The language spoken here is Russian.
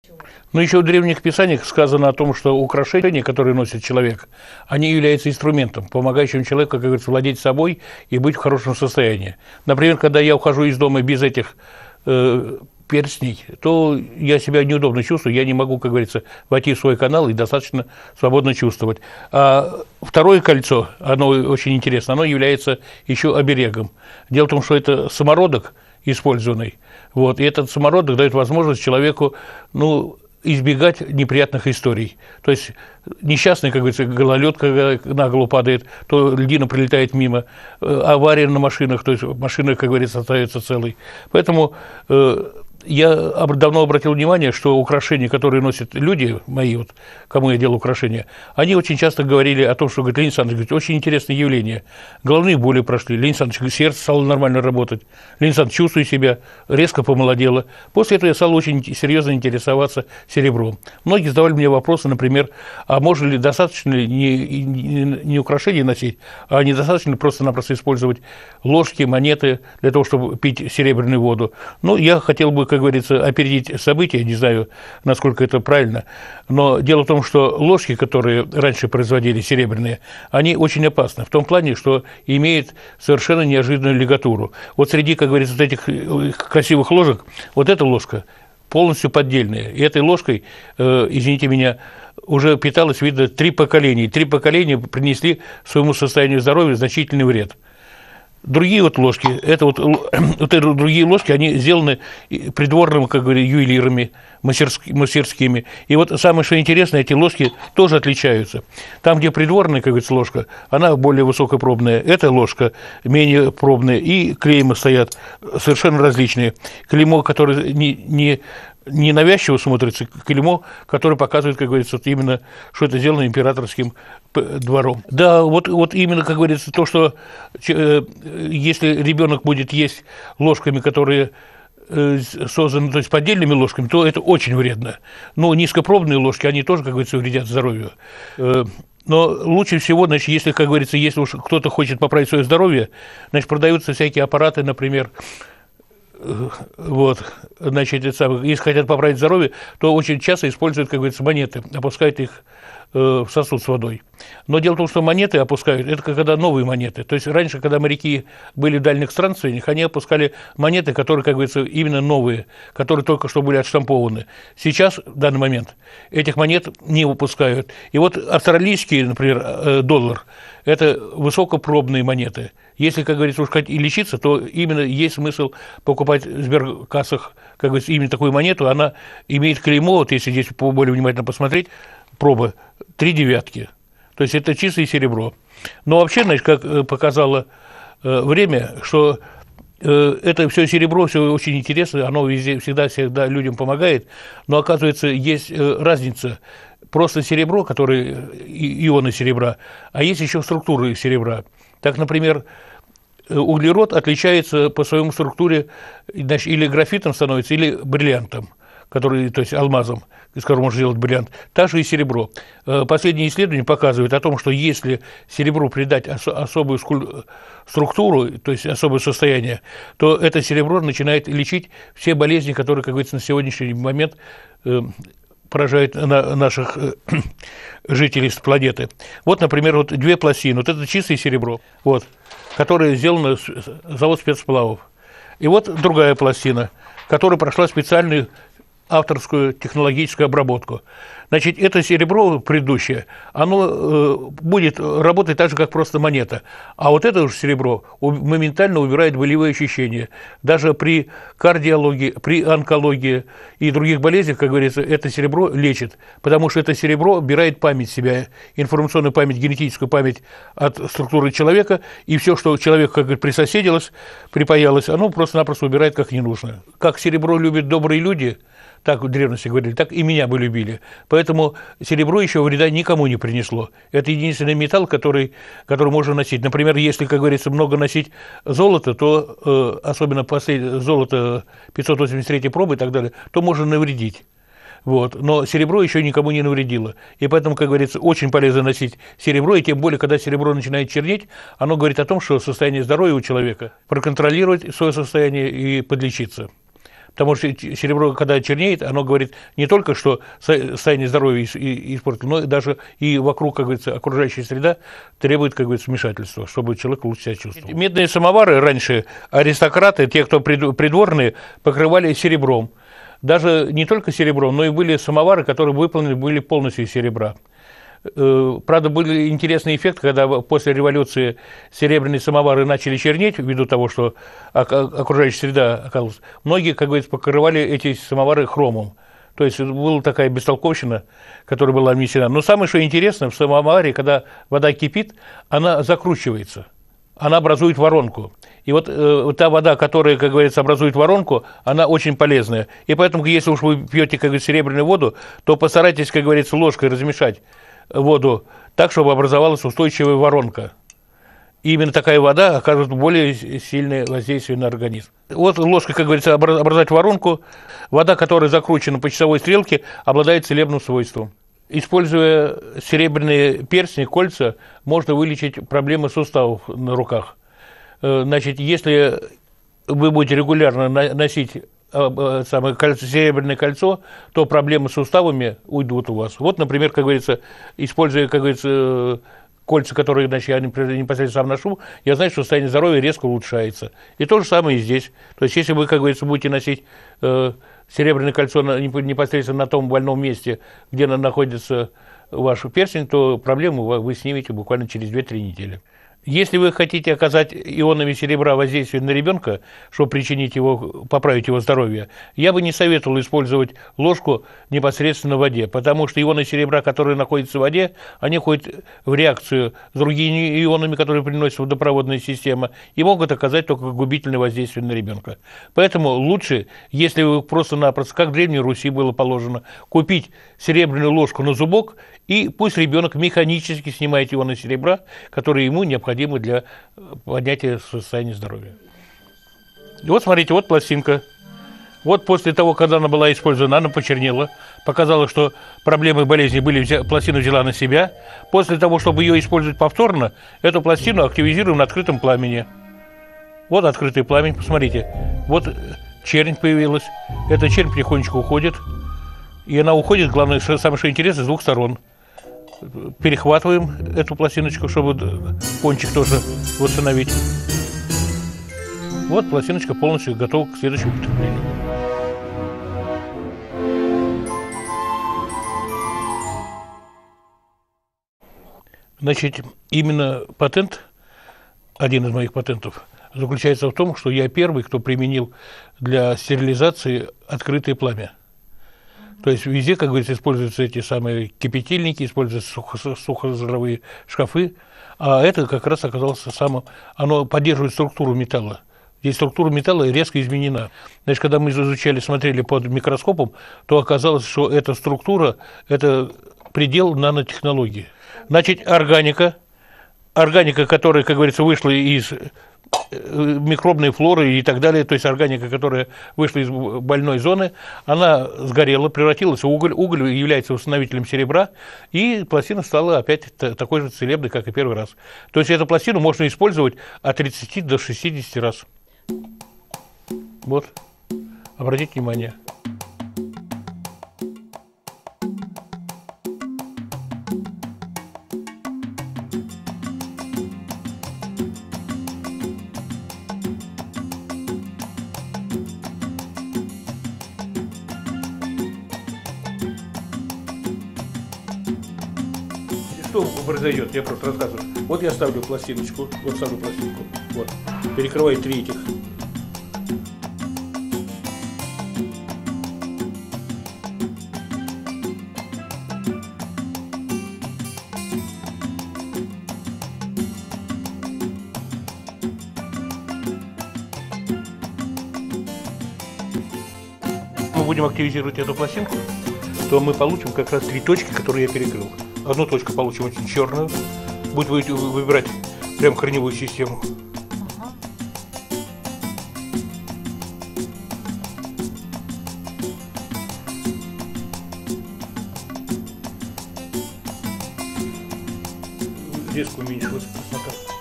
Но еще в древних писаниях сказано о том, что украшения, которые носит человек, они являются инструментом, помогающим человеку, как говорится, владеть собой и быть в хорошем состоянии. Например, когда я ухожу из дома без этих перстней, то я себя неудобно чувствую, я не могу, как говорится, войти в свой канал и достаточно свободно чувствовать. А второе кольцо, оно очень интересно, оно является еще оберегом. Дело в том, что это самородок использованный, вот, и этот самородок дает возможность человеку, избегать неприятных историй. То есть несчастный, как говорится, гололед, когда на голову падает, то льдина прилетает мимо, авария на машинах, то есть машина, как говорится, остается целой. Поэтому я давно обратил внимание, что украшения, которые носят люди мои, вот, кому я делал украшения, они очень часто говорили о том, что, говорит, Леонид Александрович, очень интересное явление. Головные боли прошли, Леонид Александрович, сердце стало нормально работать, Леонид Александрович, чувствую себя, резко помолодело. После этого я стал очень серьезно интересоваться серебром. Многие задавали мне вопросы, например, а можно ли достаточно ли не украшения носить, а недостаточно просто-напросто использовать ложки, монеты для того, чтобы пить серебряную воду. Я хотел бы, как говорится, опередить события, не знаю, насколько это правильно, но дело в том, что ложки, которые раньше производили серебряные, они очень опасны, в том плане, что имеют совершенно неожиданную лигатуру. Вот среди, как говорится, вот этих красивых ложек, вот эта ложка полностью поддельная, и этой ложкой, извините меня, уже питалось, видно, 3 поколения. 3 поколения принесли своему состоянию здоровья значительный вред. Другие вот ложки, другие ложки, они сделаны придворными, как говорят, ювелирами, мастерскими. И вот самое, что интересно, эти ложки тоже отличаются. Там, где придворная, как говорится, ложка, она более высокопробная, эта ложка менее пробная, и клейма стоят совершенно различные. Клеймо, которое не навязчиво смотрится, клеймо, которое показывает, как говорится, вот именно, что это сделано императорским двором. Да, вот именно, как говорится, то, что если ребенок будет есть ложками, которые созданы, то есть поддельными ложками, то это очень вредно. Но низкопробные ложки, они тоже, как говорится, вредят здоровью. Но лучше всего, значит, если, как говорится, если уж кто-то хочет поправить свое здоровье, значит, продаются всякие аппараты, например, вот, значит, если хотят поправить здоровье, то очень часто используют, как говорится, монеты, опускают их в сосуд с водой. Но дело в том, что монеты опускают, это когда новые монеты. То есть раньше, когда моряки были в дальних странствованиях, они опускали монеты, которые, как говорится, именно новые, которые только что были отштампованы. Сейчас, в данный момент, этих монет не выпускают. И вот австралийский, например, доллар, это высокопробные монеты. Если, как говорится, уж хоть и лечиться, то именно есть смысл покупать в сберкассах, как говорится, именно такую монету. Она имеет клеймо, вот если здесь более внимательно посмотреть, проба 3 девятки. То есть это чистое серебро. Но вообще, значит, как показало время, что это все серебро, все очень интересно, оно везде, всегда людям помогает, но, оказывается, есть разница. Просто серебро, которое ионы серебра, а есть еще структуры серебра. Так, например, углерод отличается по своей структуре, значит, или графитом становится, или бриллиантом, который, то есть алмазом, из которого можно сделать бриллиант. Также и серебро. Последние исследования показывают о том, что если серебру придать особую структуру, то есть особое состояние, то это серебро начинает лечить все болезни, которые, как говорится, на сегодняшний момент поражает наших жителей планеты. Вот, например, вот 2 пластины. Вот это чистое серебро, вот, которое сделано завод спецсплавов. И вот другая пластина, которая прошла специальную авторскую технологическую обработку. Значит, это серебро предыдущее, оно будет работать так же, как просто монета. А вот это уже серебро моментально убирает болевые ощущения. Даже при кардиологии, при онкологии и других болезнях, как говорится, это серебро лечит. Потому что это серебро убирает память себя, информационную память, генетическую память от структуры человека. И все, что человеку, как говорится, присоседилось, припаялось, оно просто-напросто убирает как не нужно. Как серебро любят добрые люди, так в древности говорили, так и меня бы любили. Поэтому серебро еще вреда никому не принесло. Это единственный металл, который можно носить. Например, если, как говорится, много носить золото, то, особенно золото 583 пробы и так далее, то можно навредить. Вот. Но серебро еще никому не навредило. И поэтому, как говорится, очень полезно носить серебро, и тем более, когда серебро начинает чернеть, оно говорит о том, что состояние здоровья у человека, проконтролировать свое состояние и подлечиться. Потому что серебро, когда чернеет, оно говорит не только, что состояние здоровья испортилось, но и даже и вокруг, как говорится, окружающая среда требует, как говорится, вмешательства, чтобы человек лучше себя чувствовал. Медные самовары раньше аристократы, те, кто придворные, покрывали серебром. Даже не только серебром, но и были самовары, которые выполнены были полностью из серебра. Правда, был интересный эффект, когда после революции серебряные самовары начали чернеть, ввиду того, что окружающая среда оказалась. Многие, как говорится, покрывали эти самовары хромом. То есть была такая бестолковщина, которая была внесена. Но самое, что интересно, в самоваре, когда вода кипит, она закручивается, она образует воронку. И вот та вода, которая, как говорится, образует воронку, она очень полезная. И поэтому, если уж вы пьете, как говорится, серебряную воду, то постарайтесь, как говорится, ложкой размешать воду так, чтобы образовалась устойчивая воронка. И именно такая вода оказывает более сильное воздействие на организм. Вот ложкой, как говорится, образовать воронку. Вода, которая закручена по часовой стрелке, обладает целебным свойством. Используя серебряные перстни, кольца, можно вылечить проблемы суставов на руках. Значит, если вы будете регулярно носить серебряное кольцо, то проблемы с суставами уйдут у вас. Вот, например, как говорится, используя, как говорится, кольца, которые, значит, я непосредственно сам ношу, я знаю, что состояние здоровья резко улучшается. И то же самое и здесь. То есть, если вы, как говорится, будете носить серебряное кольцо непосредственно на том больном месте, где находится ваш перстень, то проблему вы снимете буквально через 2-3 недели. Если вы хотите оказать ионами серебра воздействие на ребенка, чтобы поправить его здоровье, я бы не советовал использовать ложку непосредственно в воде, потому что ионы серебра, которые находятся в воде, они входят в реакцию с другими ионами, которые приносят водопроводная система, и могут оказать только губительное воздействие на ребенка. Поэтому лучше, если вы просто-напросто, как в Древней Руси было положено, купить серебряную ложку на зубок, и пусть ребенок механически снимает ионы серебра, которые ему необходимы для поднятия состояния здоровья. И вот смотрите, вот пластинка. Вот после того, когда она была использована, она почернела, показала, что проблемы и болезни были, пластина взяла на себя. После того, чтобы ее использовать повторно, эту пластину активизируем на открытом пламени. Вот открытый пламень, посмотрите. Вот чернь появилась. Эта чернь потихонечку уходит. И она уходит, главное, самое что интересно, с двух сторон. Перехватываем эту пластиночку, чтобы кончик тоже восстановить. Вот пластиночка полностью готова к следующему употреблению. Значит, именно патент, один из моих патентов, заключается в том, что я первый, кто применил для стерилизации открытое пламя. То есть везде, как говорится, используются эти самые кипятильники, используются сухозаровые шкафы, а это как раз оказалось оно поддерживает структуру металла. Здесь структура металла резко изменена. Значит, когда мы изучали, смотрели под микроскопом, то оказалось, что эта структура – это предел нанотехнологии. Значит, органика, которая, как говорится, вышла из микробной флоры и так далее, то есть органика, которая вышла из больной зоны, она сгорела, превратилась в уголь. Уголь является восстановителем серебра, и пластина стала опять такой же целебной, как и первый раз. То есть эту пластину можно использовать от 30 до 60 раз. Вот, обратите внимание. Что произойдет? Я просто рассказываю. Вот я ставлю пластиночку, вот, перекрываю 3 этих. Мы будем активизировать эту пластинку, то мы получим как раз 3 точки, которые я перекрыл. Одну точку получим очень черную, будете выбирать прям корневую систему. Резко уменьшилась краснота.